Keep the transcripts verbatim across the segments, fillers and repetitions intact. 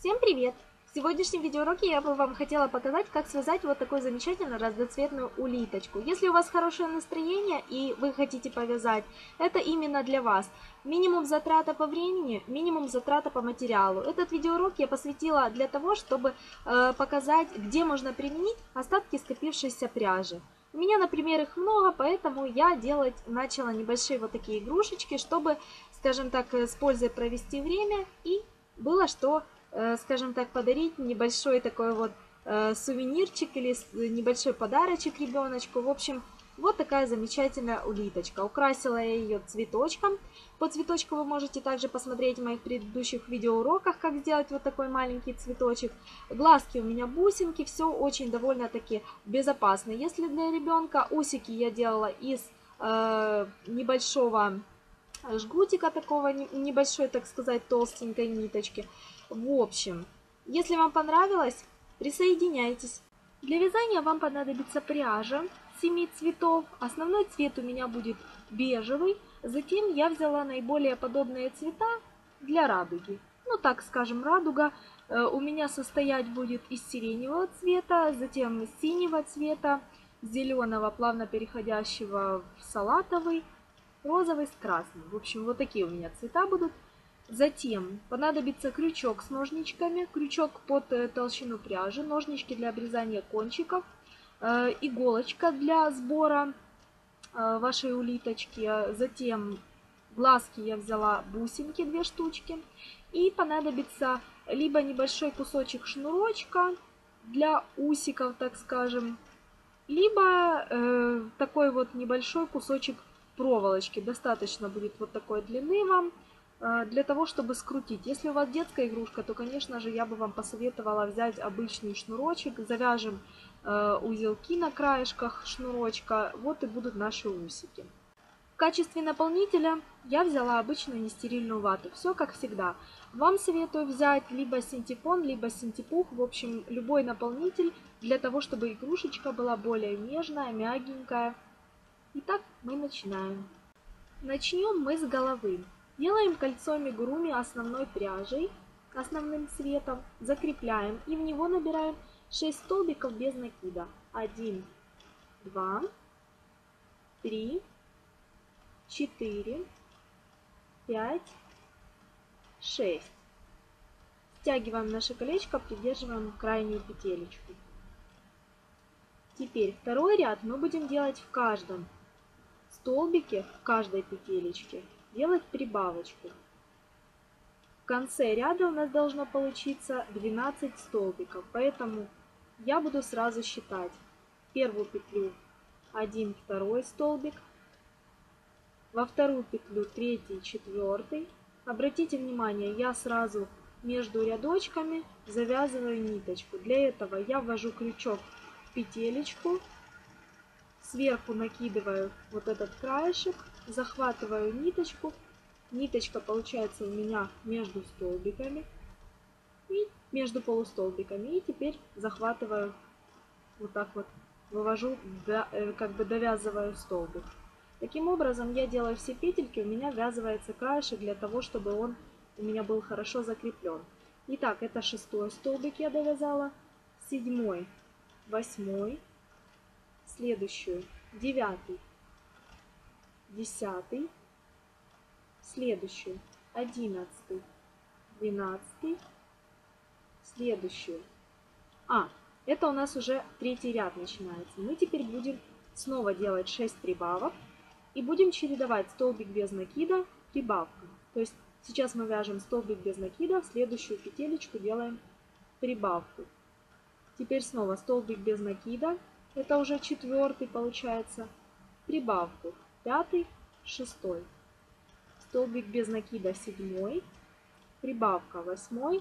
Всем привет! В сегодняшнем видеоуроке я бы вам хотела показать, как связать вот такую замечательную разноцветную улиточку. Если у вас хорошее настроение и вы хотите повязать, это именно для вас. Минимум затрата по времени, минимум затрата по материалу. Этот видеоурок я посвятила для того, чтобы э, показать, где можно применить остатки скопившейся пряжи. У меня, например, их много, поэтому я делать начала небольшие вот такие игрушечки, чтобы, скажем так, с пользой провести время и было что, скажем так, подарить небольшой такой вот э, сувенирчик или небольшой подарочек ребеночку. В общем, вот такая замечательная улиточка. Украсила я ее цветочком. По цветочку вы можете также посмотреть в моих предыдущих видеоуроках, как сделать вот такой маленький цветочек. Глазки у меня бусинки, все очень довольно-таки безопасно. Если для ребенка усики я делала из э, небольшого жгутика, такого небольшой, так сказать, толстенькой ниточки. В общем, если вам понравилось, присоединяйтесь. Для вязания вам понадобится пряжа семи цветов. Основной цвет у меня будет бежевый. Затем я взяла наиболее подобные цвета для радуги. Ну, так скажем, радуга у меня состоять будет из сиреневого цвета, затем синего цвета, зеленого, плавно переходящего в салатовый, розовый с красным. В общем, вот такие у меня цвета будут. Затем понадобится крючок с ножничками, крючок под толщину пряжи, ножнички для обрезания кончиков, э, иголочка для сбора э, вашей улиточки. Затем глазки я взяла бусинки, две штучки. И понадобится либо небольшой кусочек шнурочка для усиков, так скажем, либо э, такой вот небольшой кусочек проволочки. Достаточно будет вот такой длины вам для того, чтобы скрутить. Если у вас детская игрушка, то, конечно же, я бы вам посоветовала взять обычный шнурочек, завяжем э, узелки на краешках шнурочка, вот и будут наши усики. В качестве наполнителя я взяла обычную нестерильную вату, все как всегда. Вам советую взять либо синтепон, либо синтепух, в общем, любой наполнитель, для того, чтобы игрушечка была более нежная, мягенькая. Итак, мы начинаем. Начнем мы с головы. Делаем кольцо амигуруми основной пряжей, основным цветом, закрепляем и в него набираем шесть столбиков без накида. один, два, три, четыре, пять, шесть. Стягиваем наше колечко, придерживаем крайнюю петелечку. Теперь второй ряд мы будем делать в каждом столбике, в каждой петелечке. Делать прибавочку. В конце ряда у нас должно получиться двенадцать столбиков, поэтому я буду сразу считать. Первую петлю один, второй столбик, во вторую петлю третий, четвертый. Обратите внимание, я сразу между рядочками завязываю ниточку. Для этого я ввожу крючок в петелечку, сверху накидываю вот этот краешек, захватываю ниточку. Ниточка получается у меня между столбиками и между полустолбиками. И теперь захватываю вот так вот, вывожу, как бы довязываю столбик. Таким образом я делаю все петельки, у меня ввязывается краешек для того, чтобы он у меня был хорошо закреплен. Итак, это шестой столбик я довязала, седьмой, восьмой, следующую девятый, десятый, следующую одиннадцатый, двенадцатый, следующую. А, это у нас уже третий ряд начинается. Мы теперь будем снова делать шесть прибавок и будем чередовать столбик без накида, прибавка. То есть сейчас мы вяжем столбик без накида, в следующую петелечку делаем прибавку. Теперь снова столбик без накида. Это уже четвертый получается. Прибавку. Пятый, шестой. Столбик без накида седьмой. Прибавка восьмой.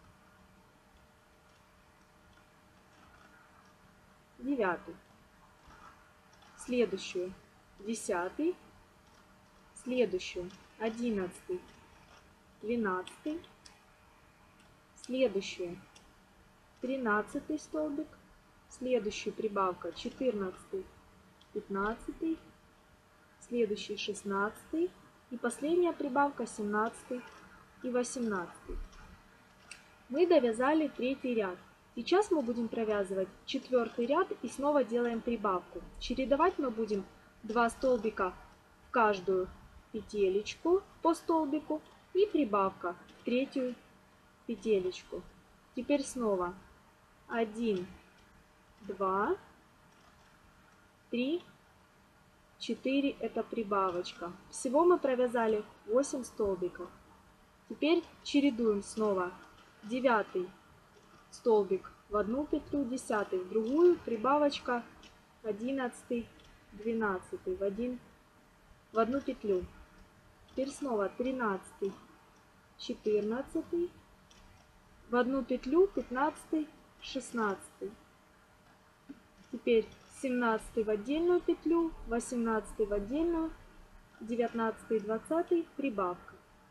Девятый. Следующую десятый. Следующую одиннадцатый. Двенадцатый. Следующую тринадцатый столбик. Следующую прибавка четырнадцатый, пятнадцатый, следующий шестнадцатый и последняя прибавка семнадцатый и восемнадцатый. Мы довязали третий ряд. Сейчас мы будем провязывать четвертый ряд и снова делаем прибавку. Чередовать мы будем два столбика в каждую петелечку по столбику и прибавка в третью петелечку. Теперь снова один, два, три, четыре, это прибавочка. Всего мы провязали восемь столбиков. Теперь чередуем снова девятый столбик в одну петлю, десятый в другую, прибавочка, одиннадцатый, двенадцатый в, один, в одну петлю. Теперь снова тринадцатый, четырнадцатый в одну петлю, пятнадцатый, шестнадцатый. Теперь семнадцатый в отдельную петлю, восемнадцатый в отдельную, девятнадцатый, двадцатый, прибавка.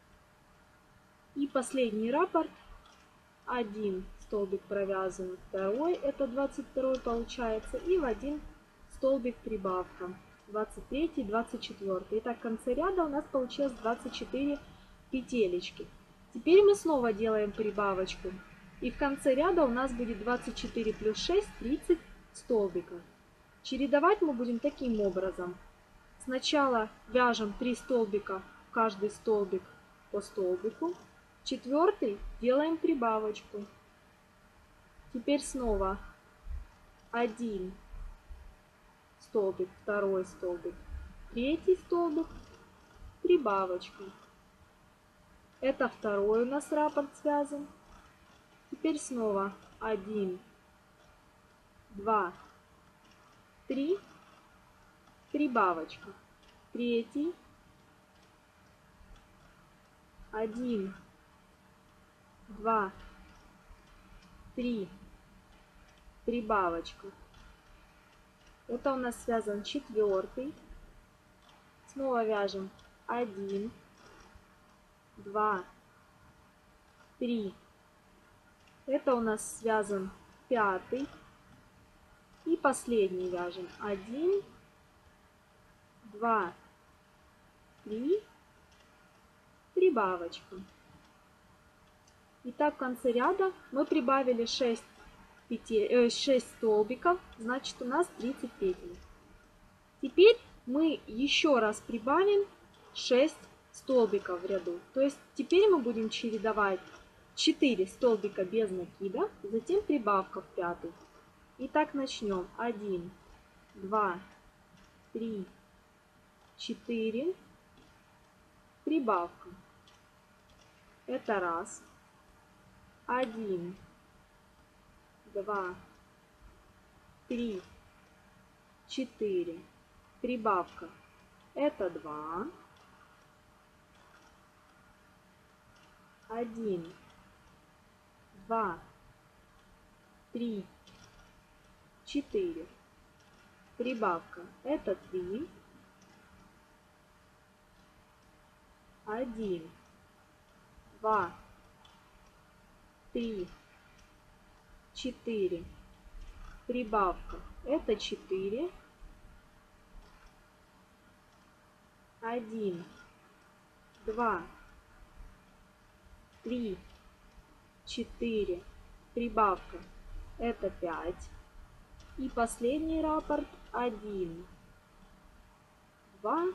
И последний раппорт. Один столбик провязан, второй, это двадцать второй получается, и в один столбик прибавка, двадцать третий, двадцать четвёртый. Итак, в конце ряда у нас получилось двадцать четыре петелечки. Теперь мы снова делаем прибавочку, и в конце ряда у нас будет двадцать четыре плюс шесть, тридцать столбиков. Чередовать мы будем таким образом. Сначала вяжем три столбика в каждый столбик по столбику. Четвертый делаем прибавочку. Теперь снова один столбик, второй столбик, третий столбик, прибавочка. Это второй у нас раппорт связан. Теперь снова один, два, три, прибавочка. Третий, один, два, три, прибавочка. Это у нас связан четвертый. Снова вяжем один, два, три. Это у нас связан пятый. И последний вяжем один, два, три, прибавочка. Итак, в конце ряда мы прибавили шесть, петель, э, шесть столбиков, значит у нас тридцать петель. Теперь мы еще раз прибавим шесть столбиков в ряду. То есть теперь мы будем чередовать четыре столбика без накида, затем прибавка в пятый. Итак, начнем. один, два, три, четыре, прибавка. Это раз. один, два, три, четыре, прибавка. Это два. один, два, три, четыре, прибавка. Это три. один, два, три, четыре, прибавка. Это четыре. один, два, три, четыре, прибавка. Это пять. И последний раппорт один, два,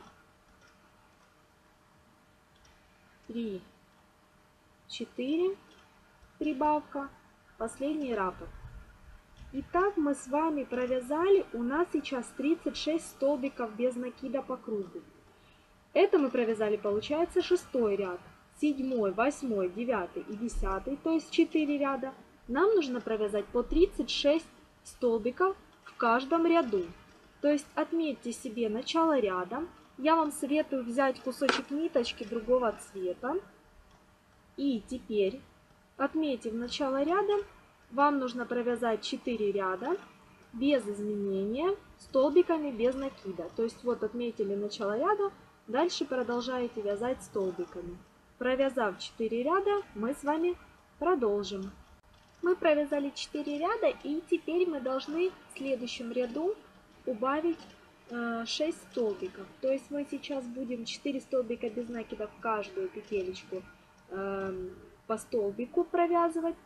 три, четыре, прибавка, последний раппорт. Итак, мы с вами провязали, у нас сейчас тридцать шесть столбиков без накида по кругу. Это мы провязали, получается, шестой ряд, седьмой, восьмой, девятый и десятый, то есть четыре ряда. Нам нужно провязать по тридцать шесть столбиков в каждом ряду. То есть отметьте себе начало ряда. Я вам советую взять кусочек ниточки другого цвета. И теперь, отметив начало ряда, вам нужно провязать четыре ряда без изменения столбиками без накида. То есть вот отметили начало ряда, дальше продолжаете вязать столбиками. Провязав четыре ряда, мы с вами продолжим. Мы провязали четыре ряда, и теперь мы должны в следующем ряду убавить э, шесть столбиков. То есть мы сейчас будем четыре столбика без накида в каждую петелечку э, по столбику провязывать.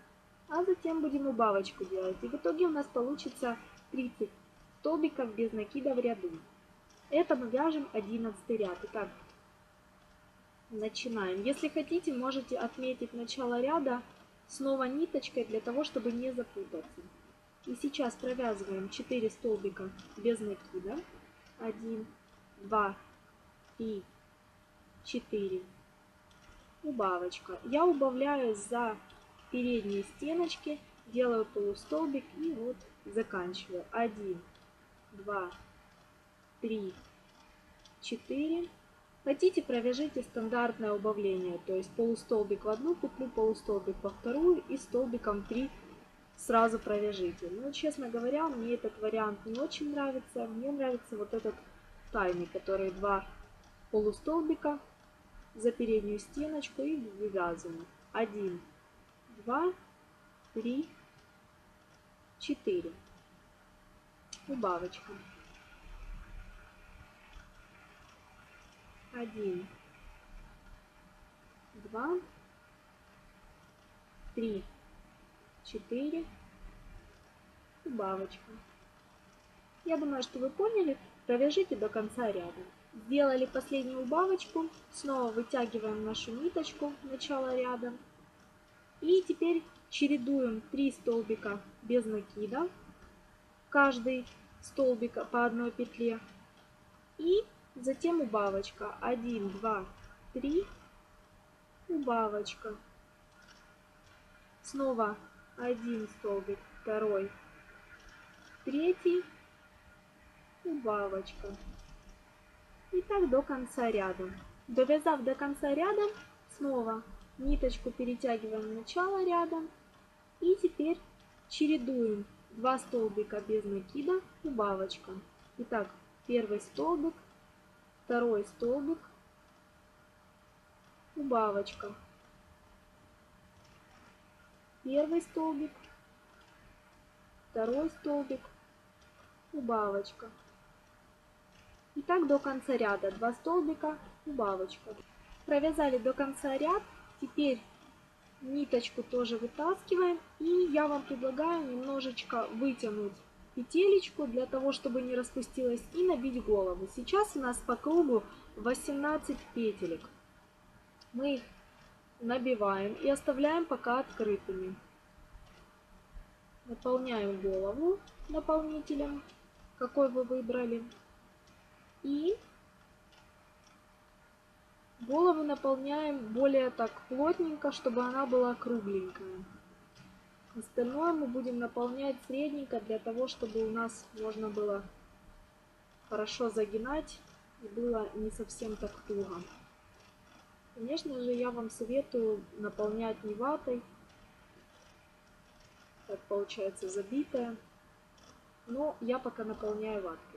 А затем будем убавочку делать. И в итоге у нас получится тридцать столбиков без накида в ряду. Это мы вяжем одиннадцатый ряд. Итак, начинаем. Если хотите, можете отметить начало ряда снова ниточкой, для того, чтобы не запутаться. И сейчас провязываем четыре столбика без накида. один, два, три, четыре. Убавочка. Я убавляю за передние стеночки, делаю полустолбик и вот заканчиваю. один, два, три, четыре. Хотите, провяжите стандартное убавление, то есть полустолбик в одну петлю, полустолбик во вторую и столбиком три сразу провяжите. Но, честно говоря, мне этот вариант не очень нравится. Мне нравится вот этот тайный, который два полустолбика за переднюю стеночку и вывязываем. один, два, три, четыре. Убавочка. один, два, три, четыре. Убавочка. Я думаю, что вы поняли. Провяжите до конца ряда. Сделали последнюю убавочку. Снова вытягиваем нашу ниточку в начало ряда. И теперь чередуем три столбика без накида. Каждый столбик по одной петле. И затем убавочка. один, два, три. Убавочка. Снова один столбик, второй, третий. Убавочка. И так до конца ряда. Довязав до конца ряда, снова ниточку перетягиваем в начало ряда. И теперь чередуем два столбика без накида, убавочка. Итак, первый столбик, второй столбик, убавочка. Первый столбик, второй столбик, убавочка. И так до конца ряда. Два столбика, убавочка. Провязали до конца ряд. Теперь ниточку тоже вытаскиваем. И я вам предлагаю немножечко вытянуть петелечку, для того, чтобы не распустилась, и набить голову. Сейчас у нас по кругу восемнадцать петелек. Мы их набиваем и оставляем пока открытыми. Наполняем голову наполнителем, какой вы выбрали. И голову наполняем более так плотненько, чтобы она была кругленькая. Остальное мы будем наполнять средненько, для того, чтобы у нас можно было хорошо загинать и было не совсем так туго. Конечно же, я вам советую наполнять не ватой, так получается забитая, но я пока наполняю ваткой.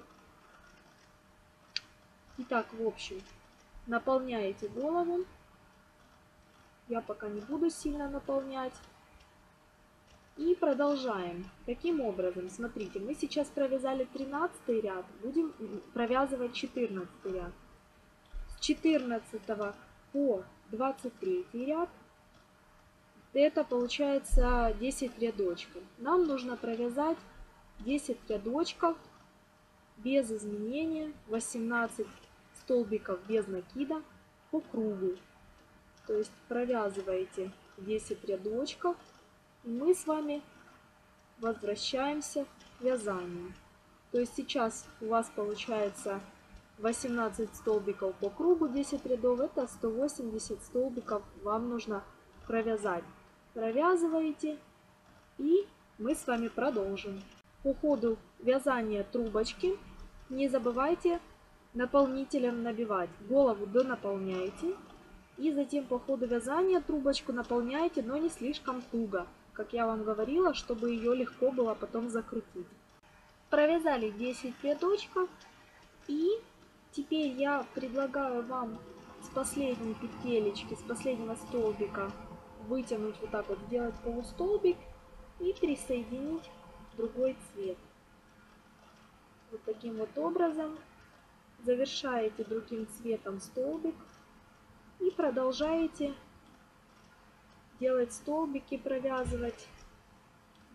Итак, в общем, наполняете голову. Я пока не буду сильно наполнять. И продолжаем. Каким образом? Смотрите, мы сейчас провязали тринадцатый ряд, будем провязывать четырнадцатый ряд. С четырнадцатого по двадцать третий ряд это получается десять рядочков. Нам нужно провязать десять рядочков без изменения, восемнадцать столбиков без накида по кругу. То есть провязываете десять рядочков, и мы с вами возвращаемся к вязанию. То есть сейчас у вас получается восемнадцать столбиков по кругу, десять рядов, это сто восемьдесят столбиков вам нужно провязать. Провязываете, и мы с вами продолжим. По ходу вязания трубочки не забывайте наполнителем набивать. Голову донаполняйте. И затем по ходу вязания трубочку наполняйте, но не слишком туго. Как я вам говорила, чтобы ее легко было потом закрутить. Провязали десять рядочков. И теперь я предлагаю вам с последней петелечки, с последнего столбика вытянуть вот так вот, сделать полустолбик и присоединить другой цвет. Вот таким вот образом завершаете другим цветом столбик и продолжаете делать столбики, провязывать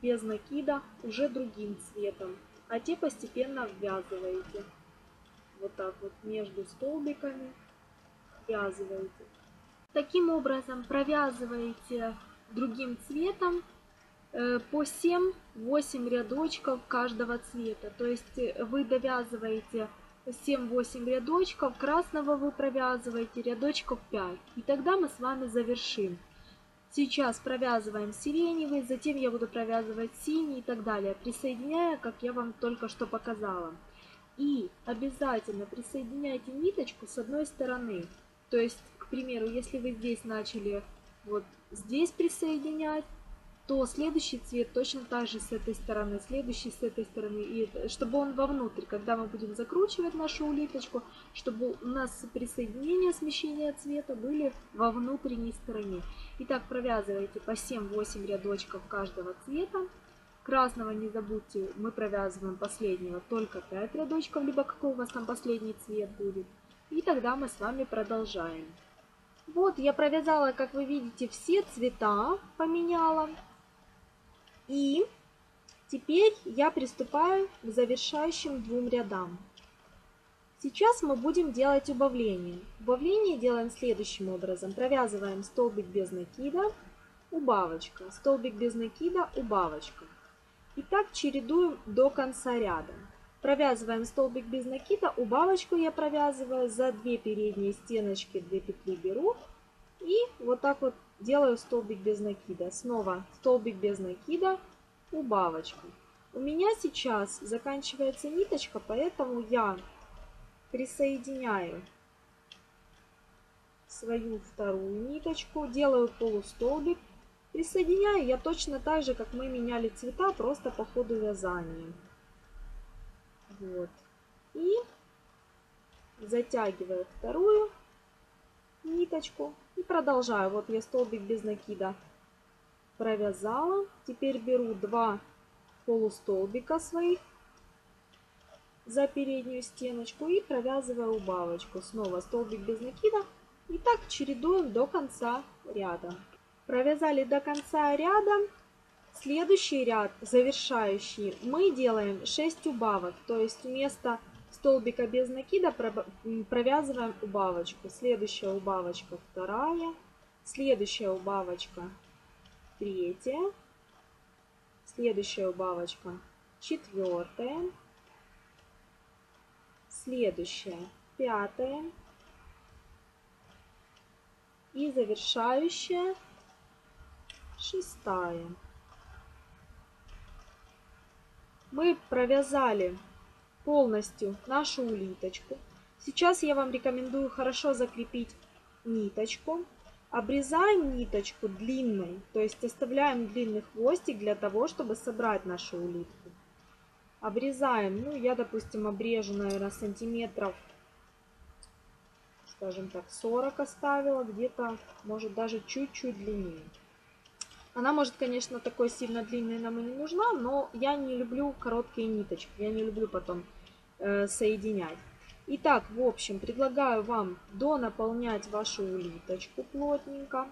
без накида уже другим цветом, а те постепенно ввязываете. Вот так вот между столбиками ввязываете. Таким образом провязываете другим цветом по семь-восемь рядочков каждого цвета. То есть вы довязываете семь-восемь рядочков, красного вы провязываете рядочков пять. И тогда мы с вами завершим. Сейчас провязываем сиреневый, затем я буду провязывать синий и так далее, присоединяя, как я вам только что показала. И обязательно присоединяйте ниточку с одной стороны. То есть, к примеру, если вы здесь начали вот здесь присоединять, то следующий цвет точно так же с этой стороны, следующий с этой стороны, и чтобы он вовнутрь, когда мы будем закручивать нашу улиточку, чтобы у нас присоединение, смещение цвета были во внутренней стороне. Итак, провязывайте по семь-восемь рядочков каждого цвета. Красного не забудьте, мы провязываем последнего только пять рядочков, либо какой у вас там последний цвет будет. И тогда мы с вами продолжаем. Вот я провязала, как вы видите, все цвета, поменяла. И теперь я приступаю к завершающим двум рядам. Сейчас мы будем делать убавление. Убавление делаем следующим образом. Провязываем столбик без накида, убавочка, столбик без накида, убавочка. И так чередуем до конца ряда. Провязываем столбик без накида, убавочку я провязываю, за две передние стеночки две петли беру. И вот так вот делаю столбик без накида. Снова столбик без накида, убавочка. У меня сейчас заканчивается ниточка, поэтому я присоединяю свою вторую ниточку, делаю полустолбик. Присоединяю я точно так же, как мы меняли цвета, просто по ходу вязания. Вот. И затягиваю вторую ниточку и продолжаю. Вот я столбик без накида провязала. Теперь беру два полустолбика своих за переднюю стеночку и провязываю убавочку. Снова столбик без накида. И так чередуем до конца ряда. Провязали до конца ряда. Следующий ряд, завершающий, мы делаем шесть убавок. То есть вместо столбика без накида провязываем убавочку. Следующая убавочка вторая. Следующая убавочка третья. Следующая убавочка четвертая. Следующая пятая. И завершающая шестая. Мы провязали полностью нашу улиточку. Сейчас я вам рекомендую хорошо закрепить ниточку. Обрезаем ниточку длинной, то есть оставляем длинный хвостик для того, чтобы собрать нашу улитку. Обрезаем, ну я, допустим, обрежу, наверное, сантиметров, скажем так, сорок оставила, где-то, может, даже чуть-чуть длиннее. Она может, конечно, такой сильно длинной нам и не нужна, но я не люблю короткие ниточки, я не люблю потом э, соединять. Итак, в общем, предлагаю вам донаполнять вашу улиточку плотненько.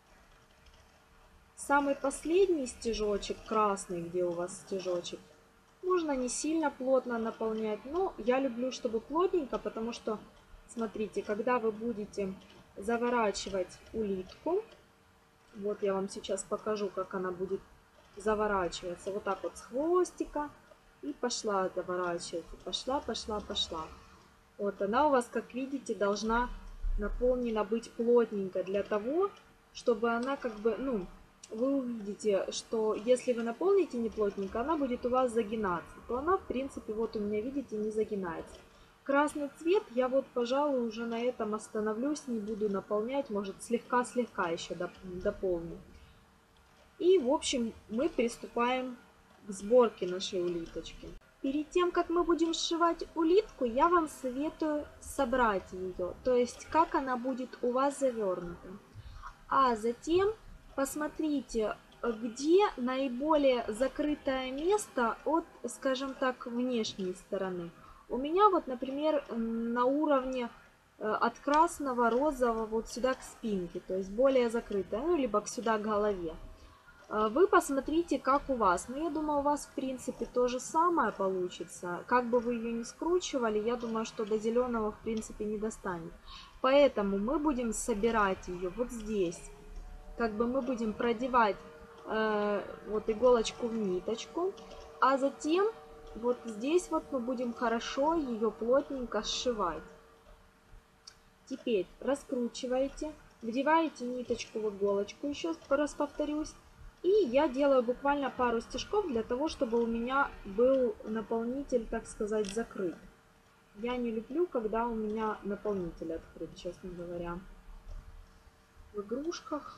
Самый последний стежочек, красный, где у вас стежочек, можно не сильно плотно наполнять, но я люблю, чтобы плотненько, потому что, смотрите, когда вы будете заворачивать улитку, вот я вам сейчас покажу, как она будет заворачиваться. Вот так вот с хвостика. И пошла заворачиваться. Пошла, пошла, пошла. Вот она у вас, как видите, должна наполнена быть плотненько. Для того, чтобы она как бы, ну, вы увидите, что если вы наполните не плотненько, она будет у вас загинаться. То она, в принципе, вот у меня, видите, не загинается. Красный цвет я вот, пожалуй, уже на этом остановлюсь, не буду наполнять, может слегка-слегка еще дополню. И, в общем, мы приступаем к сборке нашей улиточки. Перед тем, как мы будем сшивать улитку, я вам советую собрать ее, то есть как она будет у вас завернута. А затем посмотрите, где наиболее закрытое место от, скажем так, внешней стороны. У меня вот, например, на уровне от красного, розового вот сюда к спинке, то есть более закрытая, ну, либо сюда к голове. Вы посмотрите, как у вас. Но я думаю, у вас в принципе то же самое получится. Как бы вы ее ни скручивали, я думаю, что до зеленого в принципе не достанет. Поэтому мы будем собирать ее вот здесь. Как бы мы будем продевать э, вот иголочку в ниточку. А затем вот здесь вот мы будем хорошо ее плотненько сшивать. Теперь раскручиваете, вдеваете ниточку в иголочку, еще раз повторюсь. И я делаю буквально пару стежков для того, чтобы у меня был наполнитель, так сказать, закрыт. Я не люблю, когда у меня наполнитель открыт, честно говоря. В игрушках,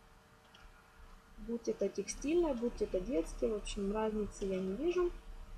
будь это текстильное, будь это детские, в общем, разницы я не вижу.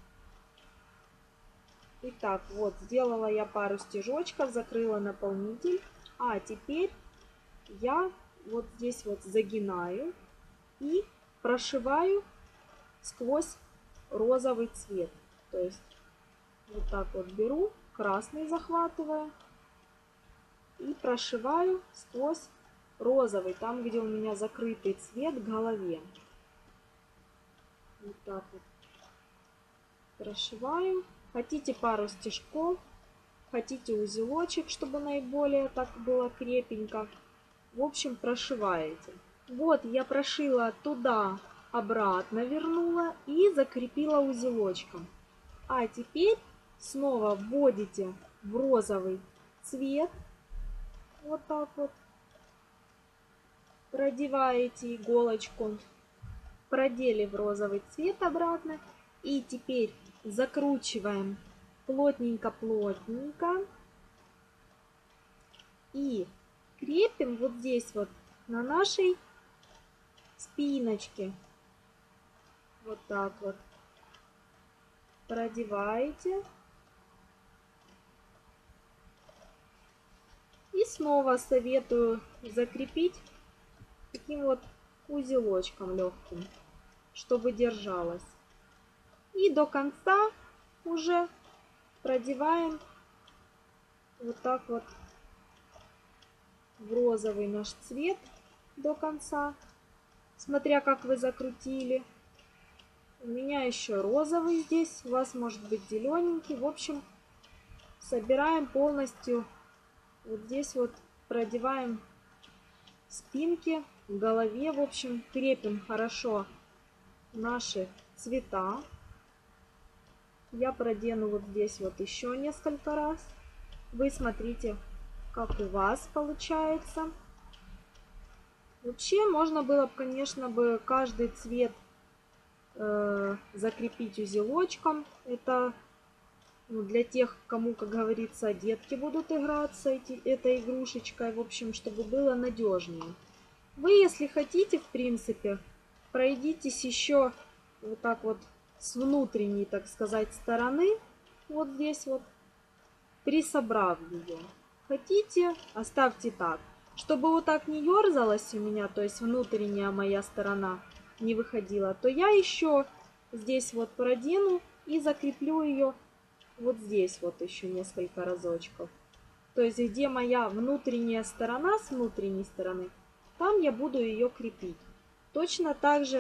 Итак, вот, сделала я пару стежочков, закрыла наполнитель. А теперь я вот здесь вот загинаю и прошиваю сквозь розовый цвет. То есть вот так вот беру, красный захватываю и прошиваю сквозь розовый, там где у меня закрытый цвет, к голове. Вот так вот прошиваю. Хотите пару стежков, хотите узелочек, чтобы наиболее так было крепенько. В общем, прошиваете. Вот я прошила туда, обратно вернула и закрепила узелочком. А теперь снова вводите в розовый цвет. Вот так вот. Продеваете иголочку, продели в розовый цвет обратно. И теперь закручиваем плотненько-плотненько. И крепим вот здесь вот на нашей спиночке. Вот так вот. Продеваете. И снова советую закрепить таким вот узелочком легким, чтобы держалось. И до конца уже продеваем вот так вот в розовый наш цвет до конца, смотря как вы закрутили. У меня еще розовый здесь, у вас может быть зелененький. В общем, собираем полностью. Вот здесь вот продеваем спинки, в голове. В общем, крепим хорошо наши цвета. Я продену вот здесь вот еще несколько раз. Вы смотрите, как у вас получается. Вообще, можно было бы, конечно, бы каждый цвет э, закрепить узелочком. Это ну, для тех, кому, как говорится, детки будут играться эти, этой игрушечкой. В общем, чтобы было надежнее. Вы, если хотите, в принципе, пройдитесь еще вот так вот с внутренней, так сказать, стороны. Вот здесь вот. Присобрав ее. Хотите, оставьте так. Чтобы вот так не ерзалась у меня, то есть внутренняя моя сторона не выходила, то я еще здесь вот продену и закреплю ее вот здесь вот еще несколько разочков. То есть где моя внутренняя сторона с внутренней стороны, там я буду ее крепить. Точно так же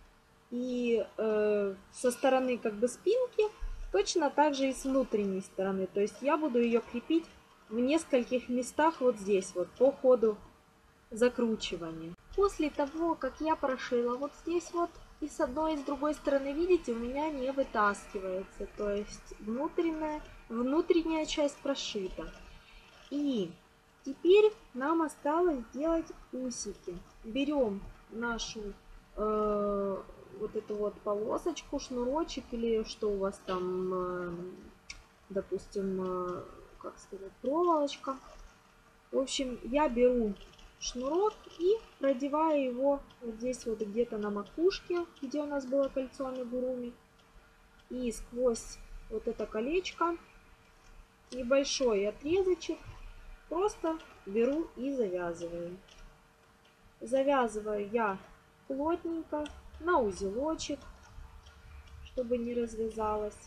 и э, со стороны как бы спинки, точно так же и с внутренней стороны. То есть я буду ее крепить в нескольких местах вот здесь вот по ходу закручивания. После того, как я прошила вот здесь вот и с одной и с другой стороны, видите, у меня не вытаскивается. То есть внутренняя, внутренняя часть прошита. И теперь нам осталось сделать усики. Берем нашу э, вот эту вот полосочку, шнурочек или что у вас там, э, допустим, э, как сказать, проволочка. В общем, я беру шнурок и продеваю его вот здесь вот где-то на макушке, где у нас было кольцо амигуруми. И сквозь вот это колечко небольшой отрезочек просто беру и завязываю. Завязываю я плотненько на узелочек, чтобы не развязалось.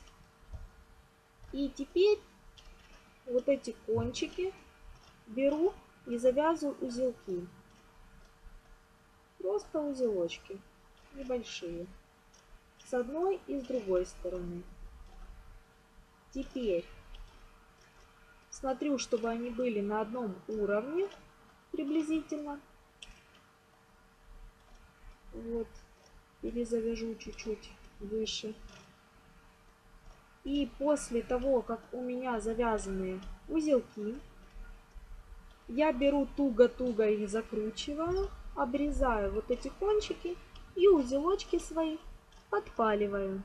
И теперь вот эти кончики беру и завязываю узелки. Просто узелочки. небольшие. С одной и с другой стороны. Теперь смотрю, чтобы они были на одном уровне приблизительно. Вот. Перезавяжу чуть-чуть выше. И после того, как у меня завязаны узелки, я беру туго-туго их закручиваю, обрезаю вот эти кончики и узелочки свои подпаливаю.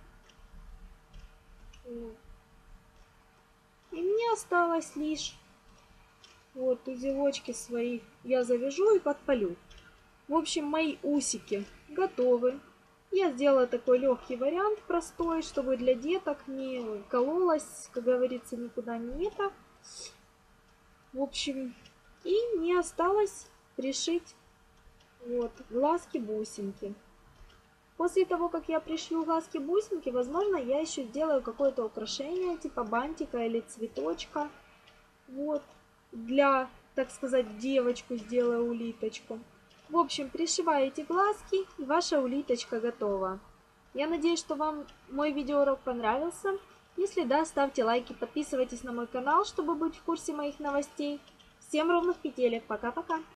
Вот. И мне осталось лишь вот узелочки свои я завяжу и подпалю. В общем, мои усики готовы. Я сделала такой легкий вариант, простой, чтобы для деток не кололось, как говорится, никуда не это. В общем, и мне осталось пришить вот глазки-бусинки. После того, как я пришью глазки-бусинки, возможно, я еще сделаю какое-то украшение, типа бантика или цветочка. Вот, для, так сказать, девочку сделаю улиточку. В общем, пришиваете глазки, и ваша улиточка готова. Я надеюсь, что вам мой видеоурок понравился. Если да, ставьте лайки, подписывайтесь на мой канал, чтобы быть в курсе моих новостей. Всем ровных петелек. Пока-пока.